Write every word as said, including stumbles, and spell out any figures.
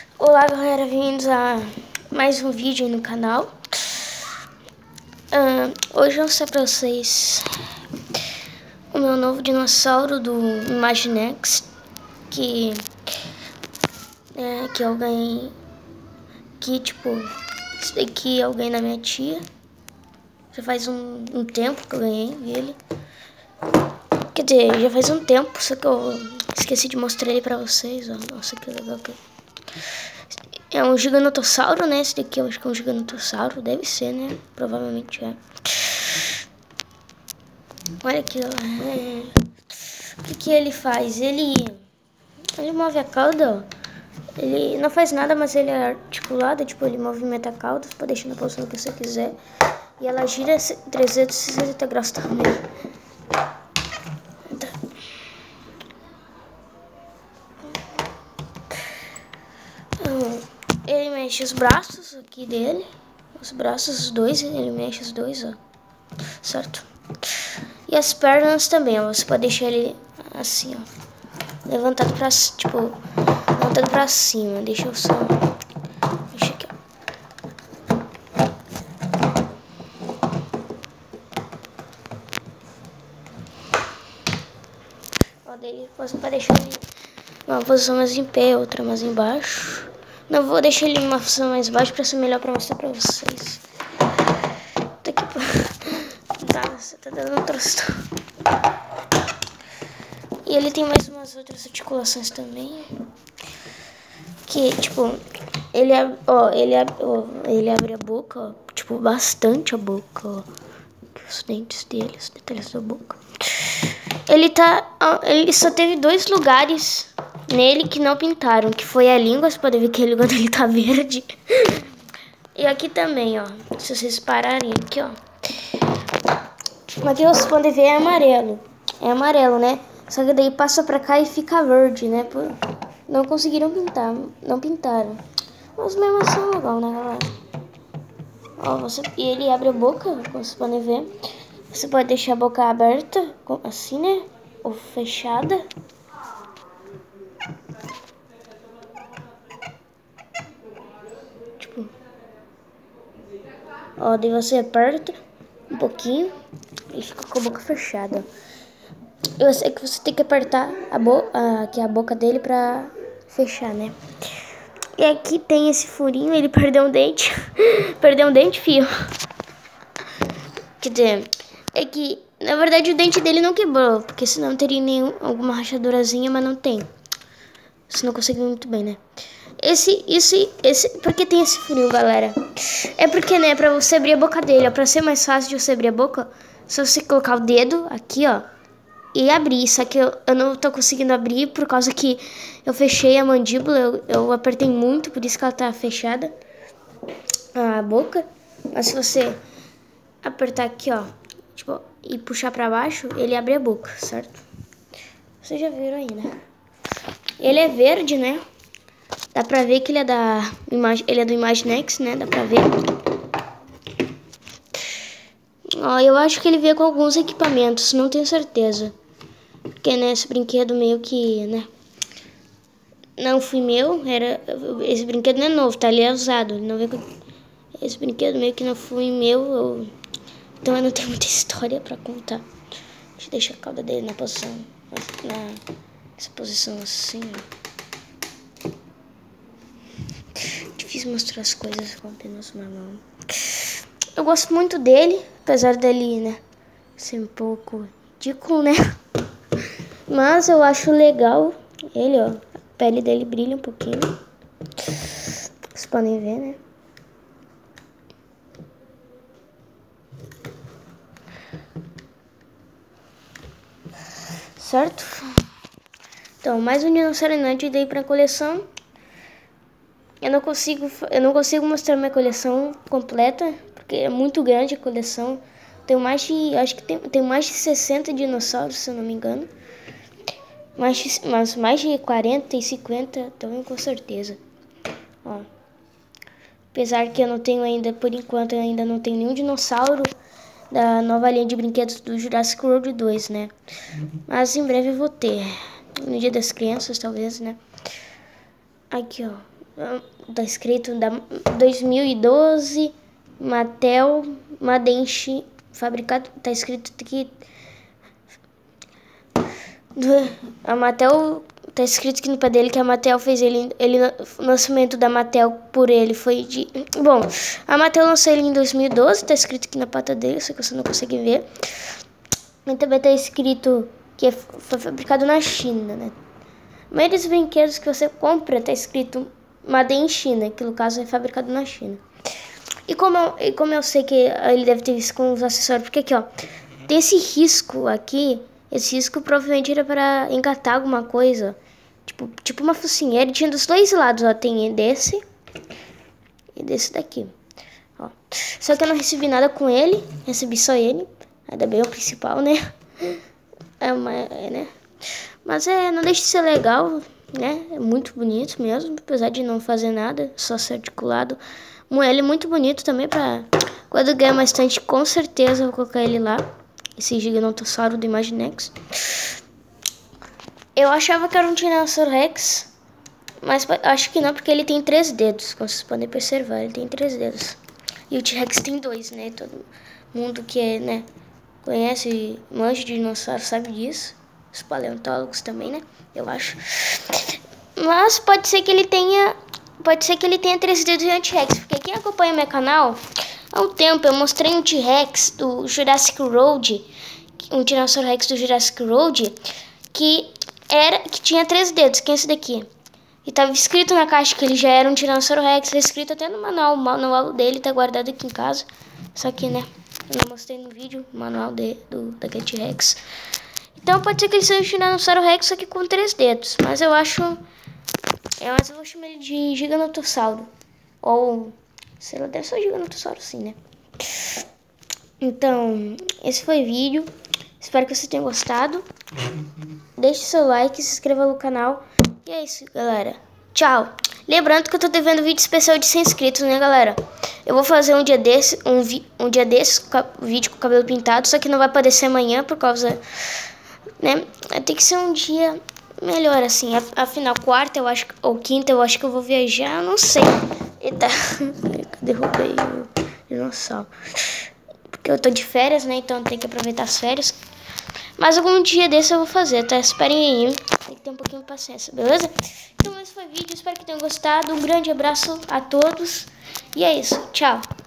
Olá galera, bem-vindos a mais um vídeo no canal. uh, Hoje eu vou mostrar pra vocês o meu novo dinossauro do Imaginext, Que, é, que eu ganhei. Que tipo, esse daqui eu ganhei da minha tia. Já faz um, um tempo que eu ganhei ele. Quer dizer, já faz um tempo, só que eu esqueci de mostrar ele pra vocês. Ó. Nossa, que legal que é um giganotossauro, né? Esse daqui eu acho que é um giganotossauro. Deve ser, né? Provavelmente é. Olha aqui, ó. É... O que que ele faz? Ele... Ele move a cauda, ó. Ele não faz nada, mas ele é articulado. Tipo, ele movimenta a cauda. Você pode deixar na posição que você quiser. E ela gira trezentos e sessenta graus também. Ele mexe os braços aqui dele. Os braços, os dois. Ele mexe os dois, ó. Certo? E as pernas também, ó. Você pode deixar ele assim, ó. Levantado pra... Tipo... Levantado pra cima. Deixa eu só... Deixa aqui, ó. Ó, daí você pode deixar ele uma posição mais em pé, outra mais embaixo. Não, vou deixar ele em uma posição mais baixa pra ser melhor pra mostrar pra vocês. Tá aqui. Tá, você tá dando um troço. E ele tem mais umas outras articulações também. Que, tipo, ele, ó, ele, ó, ele abre a boca, ó, tipo, bastante a boca, ó. Os dentes dele, os detalhes da boca. Ele tá, ó, ele só teve dois lugares nele que não pintaram, que foi a língua. Você pode ver que a língua dele tá verde. E aqui também, ó, se vocês pararem aqui, ó. Aqui vocês podem ver é amarelo. É amarelo, né? Só que daí passa pra cá e fica verde, né? Por... Não conseguiram pintar, não pintaram. Mas mesmo assim é legal, né, galera? Ó, você... E ele abre a boca, como vocês podem ver. Você pode deixar a boca aberta, assim, né? Ou fechada. Tipo... Ó, daí você aperta um pouquinho e fica com a boca fechada. Eu sei que você tem que apertar a, bo a, aqui a boca dele pra fechar, né? E aqui tem esse furinho, ele perdeu um dente. Perdeu um dente, fio. Quer dizer, é que, na verdade, o dente dele não quebrou, porque senão teria nenhum, alguma rachadurazinha, mas não tem. Você não consegue ver muito bem, né? Esse, esse, esse... Por que tem esse furinho, galera? É porque, né, pra você abrir a boca dele, ó, pra ser mais fácil de você abrir a boca, só você colocar o dedo aqui, ó, e abrir. Só que eu, eu não tô conseguindo abrir por causa que eu fechei a mandíbula, eu, eu apertei muito, por isso que ela tá fechada, a boca. Mas se você apertar aqui, ó, tipo, e puxar pra baixo, ele abre a boca, certo? Vocês já viram aí, né? Ele é verde, né? Dá pra ver que ele é da ele é do Imaginext, né? Dá pra ver. Ó, eu acho que ele veio com alguns equipamentos, não tenho certeza. Porque, né, esse brinquedo meio que, né, não foi meu, era... Esse brinquedo não é novo, tá? Ele é usado, ele não veio com... Esse brinquedo meio que não foi meu, eu... Então eu não tenho muita história pra contar. Deixa eu deixar a cauda dele na posição, na... Essa posição assim, ó. Difícil mostrar as coisas com apenas uma mão. Eu gosto muito dele, apesar dele, né, ser um pouco ridículo, né? Mas eu acho legal ele, ó. A pele dele brilha um pouquinho. Vocês podem ver, né? Certo? Então, mais um dinossauro inútil daí pra coleção. Eu não consigo, eu não consigo mostrar minha coleção completa, porque é muito grande a coleção. Tenho mais de, acho que tem, tenho mais de sessenta dinossauros, se eu não me engano. Mais de, mas mais de quarenta e cinquenta também, com certeza. Ó. Apesar que eu não tenho ainda, por enquanto, eu ainda não tenho nenhum dinossauro da nova linha de brinquedos do Jurassic World dois, né? Mas em breve eu vou ter. No Dia das Crianças, talvez, né? Aqui, ó. Tá escrito da dois mil e doze, Mattel, Madenchi, fabricado, tá escrito aqui. A Mattel, tá escrito aqui no pé dele que a Mattel fez ele, ele, o lançamento da Mattel por ele foi de... Bom, a Mattel lançou ele em dois mil e doze, tá escrito aqui na pata dele, só que você não consegue ver. E também tá escrito que foi fabricado na China, né? A maioria dos brinquedos que você compra tá escrito Made in China, que no caso é fabricado na China. E como eu, e como eu sei que ele deve ter isso com os acessórios, porque aqui, ó, tem esse risco aqui. Esse risco provavelmente era para engatar alguma coisa. Tipo, tipo uma focinheira. Ele tinha dos dois lados, ó. Tem desse e desse daqui. Ó. Só que eu não recebi nada com ele. Recebi só ele. Ainda bem o principal, né? É uma, é, né? Mas é, não deixa de ser legal, né? É muito bonito mesmo. Apesar de não fazer nada. Só ser articulado. Ele é muito bonito também pra... Quando eu ganhar mais estante, com certeza eu vou colocar ele lá. Esse Gigantossauro do Imaginext. Eu achava que era um Tiranossauro Rex, mas acho que não, porque ele tem três dedos. Como vocês podem observar, ele tem três dedos. E o T-Rex tem dois, né? Todo mundo que é, né, conhece, manja de dinossauro sabe disso. Os paleontólogos também, né? Eu acho. Mas pode ser que ele tenha... Pode ser que ele tenha três dedos de um T-Rex. Porque quem acompanha meu canal... Há um tempo eu mostrei um T-Rex do Jurassic World, um Tiranossauro Rex do Jurassic World, que, era, que tinha três dedos, que é esse daqui. E estava escrito na caixa que ele já era um Tiranossauro Rex, tá escrito até no manual, o manual dele tá guardado aqui em casa. Só que, né, eu não mostrei no vídeo o manual de, do, daquele T-Rex. Então pode ser que ele seja um Tiranossauro Rex, só que com três dedos. Mas eu acho, é, mas eu vou chamar ele de Gigantossauro. Ou... Sei lá, deve ser um Gigantossauro sim, né? Então, esse foi o vídeo. Espero que você tenha gostado. Deixe seu like, se inscreva no canal. E é isso, galera. Tchau. Lembrando que eu tô devendo vídeo especial de cem inscritos, né, galera? Eu vou fazer um dia desse, um, vi, um dia desse, vídeo com o cabelo pintado. Só que não vai poder ser amanhã, por causa... Né? Tem que ser um dia melhor, assim. Afinal, quarta, eu acho, ou quinta, eu acho que eu vou viajar. Não sei. Eita, derrubei o dinossauro. Porque eu tô de férias, né? Então tem que aproveitar as férias. Mas algum dia desse eu vou fazer, tá? Esperem aí. Tem que ter um pouquinho de paciência, beleza? Então esse foi o vídeo. Espero que tenham gostado. Um grande abraço a todos. E é isso. Tchau.